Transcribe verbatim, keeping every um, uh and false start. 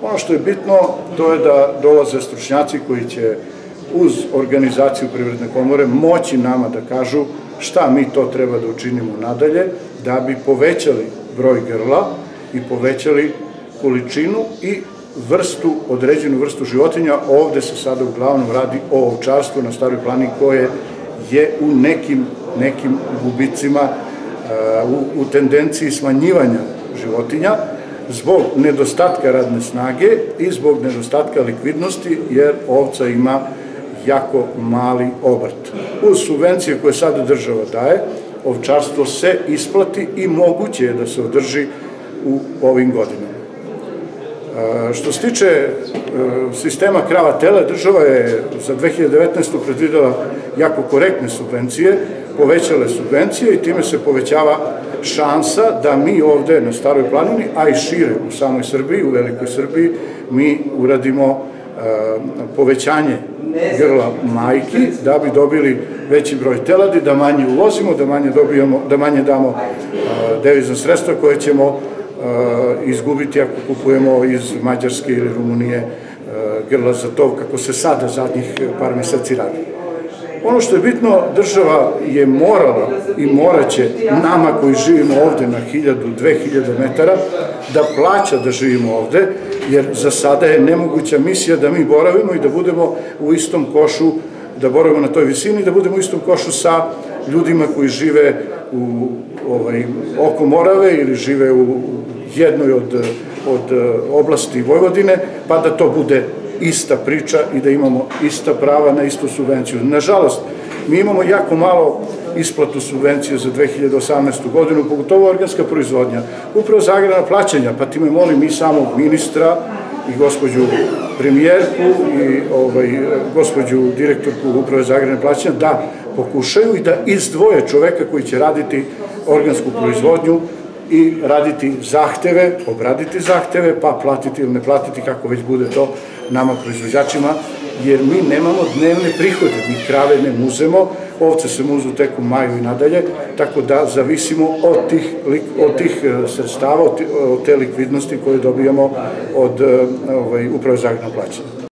Ono što je bitno, to je da dolaze stručnjaci koji će uz organizaciju Privredne komore moći nama da kažu šta mi to treba da učinimo nadalje, da bi povećali broj grla i povećali količinu i vrstu, određenu vrstu životinja. Ovde se sada uglavnom radi o ovčarstvu na Staroj planini koje je u nekim, nekim gubicima, u, u tendenciji smanjivanja životinja zbog nedostatka radne snage i zbog nedostatka likvidnosti, jer ovca ima jako mali obrt. Uz subvencije koje sada država daje, ovčarstvo se isplati i moguće je da se održi u ovim godinama. Što se tiče sistema krava-tele, država je za dve hiljade devetnaestu. predvidela jako korektne subvencije, povećale subvencije i time se povećava šansa da mi ovde na Staroj planini, a i šire u samoj Srbiji, u velikoj Srbiji, mi uradimo povećanje grla majki, da bi dobili veći broj teladi, da manje uvozimo, da manje dobijamo, da manje damo devizna sredstva koje ćemo izgubiti ako kupujemo iz Mađarske ili Rumunije grla za to, kako se sada zadnjih par meseci radi. Ono što je bitno, država je morala i moraće nama koji živimo ovde na hiljadu, dve hiljade metara da plaća da živimo ovde, jer za sada je nemoguća misija da mi boravimo i da budemo u istom košu, da boravimo na toj visini, da budemo u istom košu sa ljudima koji žive u ovaj, oko Morave ili žive u jednoj od, od oblasti Vojvodine, pa da to bude ista priča i da imamo ista prava na istu subvenciju. Nažalost, mi imamo jako malo isplatu subvencije za dve hiljade osamnaestu. godinu, pogotovo organska proizvodnja. Upravo za agrarna plaćanja, pa ti me molim i samog ministra i gospođu premijerku i ovaj, gospođu direktorku Uprave za agrarne plaćanja da pokušaju i da izdvoje čoveka koji će raditi organsku proizvodnju i raditi zahteve, obraditi zahteve, pa platiti ili ne platiti, kako već bude to nama proizvođačima, jer mi nemamo dnevne prihode, mi krave ne muzemo, ovce se muzu tek u maju i nadalje, tako da zavisimo od tih, od tih sredstava, od te likvidnosti koje dobijamo od ovaj, Uprave za agrarna plaćanja.